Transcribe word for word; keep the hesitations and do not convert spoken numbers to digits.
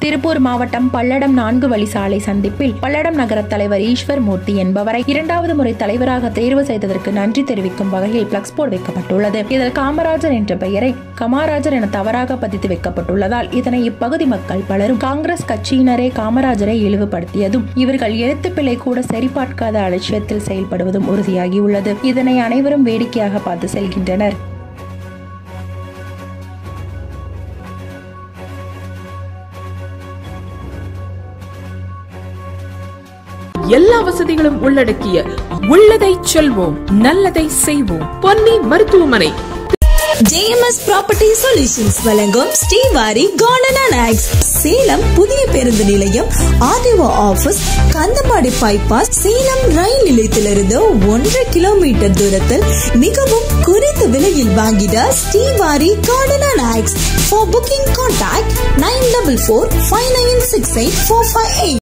திருப்பூர் மாவட்டம் பல்லடம் நான்கு வழி சாலை சந்திப்பில் பல்லடம் நகர தலைவர் ஈஸ்வர் மூர்த்தி என்பவரை இரண்டாவது முறை தலைவராக தேர்வு செய்ததற்கு நன்றி தெரிவிக்கும் வகையில் பிளக்ஸ் போர்டு வைக்கப்பட்டுள்ளது. இதில் காமராஜர் என்ற பெயரை கமாராஜர் என தவறாக பதித்து வைக்கப்பட்டுள்ளதால் இதனை இப்பகுதி மக்கள் பலரும் காங்கிரஸ் கட்சியினரே காமராஜரை இழிவுபடுத்தியதும் இவர்கள் எழுத்துப்பிழை கூட சரிபார்க்காத அலட்சியத்தில் செயல்படுவதும் உறுதியாகியுள்ளது. இதனை அனைவரும் வேடிக்கையாக பார்த்து செல்கின்றனர். எல்லா வசதிகளும் உள்ளடக்கிய உள்ளதை செல்வோம் நல்லதை செய்வோம் பொன்னி மருத்துவமனை. J M S property solutions வழங்கும் Srivari garden and oaks Salem புதிய பேருந்து நிலையம், RTO office, Kandhamadi bypass, Salem ரயில் நிலையத்திலிருந்து ஒன்றரை கிலோமீட்டர் தூரத்தில் மிகவும் குறைந்த விலையில் வாங்கிட Srivari garden and oaks. For booking contact nine double four five nine six eight four five eight.